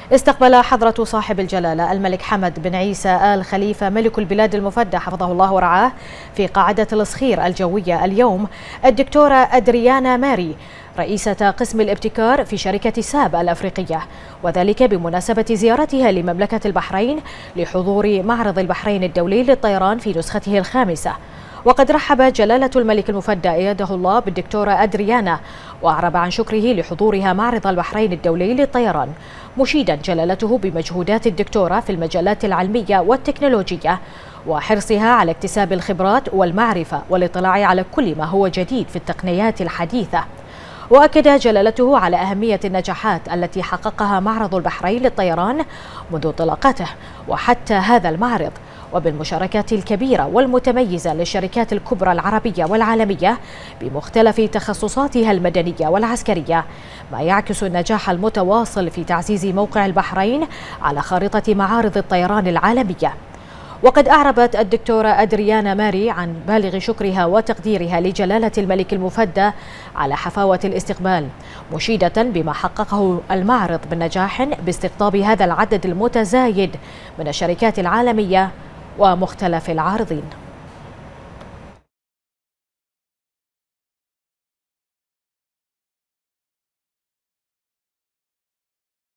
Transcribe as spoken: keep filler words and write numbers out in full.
استقبل حضرة صاحب الجلالة الملك حمد بن عيسى آل خليفة ملك البلاد المفدى حفظه الله ورعاه في قاعدة الإصخير الجوية اليوم الدكتورة أدريانا ماري رئيسة قسم الابتكار في شركة ساب الأفريقية، وذلك بمناسبة زيارتها لمملكة البحرين لحضور معرض البحرين الدولي للطيران في نسخته الخامسة. وقد رحب جلالة الملك المفدى أيده الله بالدكتورة أدريانا وأعرب عن شكره لحضورها معرض البحرين الدولي للطيران، مشيدا جلالته بمجهودات الدكتورة في المجالات العلمية والتكنولوجية وحرصها على اكتساب الخبرات والمعرفة والاطلاع على كل ما هو جديد في التقنيات الحديثة. وأكد جلالته على أهمية النجاحات التي حققها معرض البحرين للطيران منذ انطلاقته وحتى هذا المعرض، وبالمشاركات الكبيرة والمتميزة للشركات الكبرى العربية والعالمية بمختلف تخصصاتها المدنية والعسكرية، ما يعكس النجاح المتواصل في تعزيز موقع البحرين على خارطة معارض الطيران العالمية. وقد أعربت الدكتورة أدريانا ماري عن بالغ شكرها وتقديرها لجلالة الملك المفدى على حفاوة الاستقبال، مشيدة بما حققه المعرض من نجاح باستقطاب هذا العدد المتزايد من الشركات العالمية ومختلف العارضين.